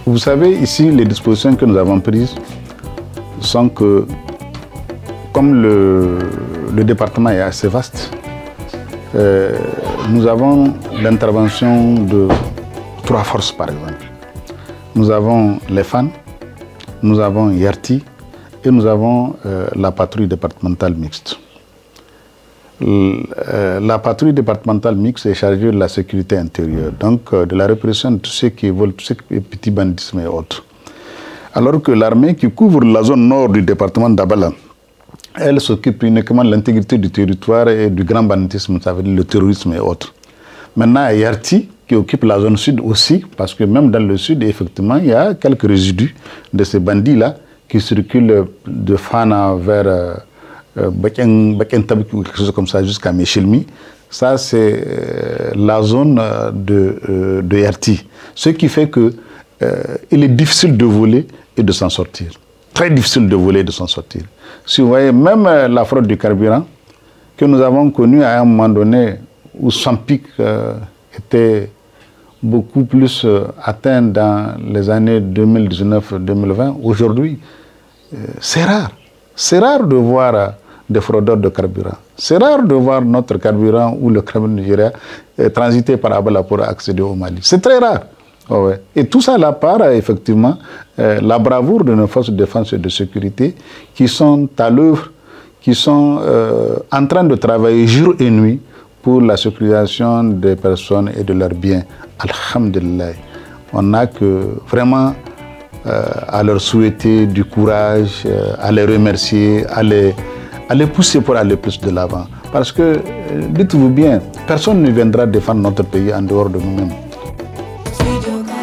Vous savez, ici, les dispositions que nous avons prises sont que, comme le département est assez vaste, nous avons l'intervention de 3 forces, par exemple. Nous avons les FAN, nous avons YERTI et nous avons la patrouille départementale mixte. La patrouille départementale mixte est chargée de la sécurité intérieure, donc de la répression de tout ce qui vole, tout ce qui est petit bandisme et autres. Alors que l'armée qui couvre la zone nord du département d'Abala, elle s'occupe uniquement de l'intégrité du territoire et du grand banditisme, ça veut dire le terrorisme et autres. Maintenant, il y a Yarti qui occupe la zone sud aussi, parce que même dans le sud, effectivement, il y a quelques résidus de ces bandits-là qui circulent de Fana vers Bakentab, quelque chose comme ça, jusqu'à Mechilmi. Ça, c'est la zone de Yarti. Ce qui fait que il est difficile de voler et de s'en sortir. Très difficile de voler et de s'en sortir. Si vous voyez, même la fraude du carburant, que nous avons connue à un moment donné, où son pic était beaucoup plus atteint dans les années 2019-2020, aujourd'hui, c'est rare. C'est rare de voir des fraudeurs de carburant. C'est rare de voir notre carburant ou le carburant nigérien transiter par Abala pour accéder au Mali. C'est très rare. Oh ouais. Et tout ça, la part, effectivement, la bravoure de nos forces de défense et de sécurité qui sont à l'œuvre, qui sont en train de travailler jour et nuit pour la sécurisation des personnes et de leurs biens. Alhamdulillah. On n'a que vraiment à leur souhaiter du courage, à les remercier, à les pousser pour aller plus de l'avant. Parce que, dites-vous bien, personne ne viendra défendre notre pays en dehors de nous-mêmes.